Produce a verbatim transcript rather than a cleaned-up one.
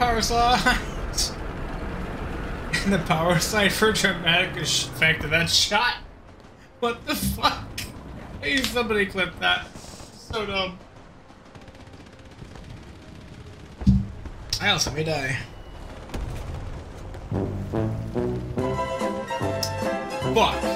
power slide. And the power slide for dramatic effect of that shot. What the fuck? Hey, somebody clip that. So dumb. I also may die. Fuck.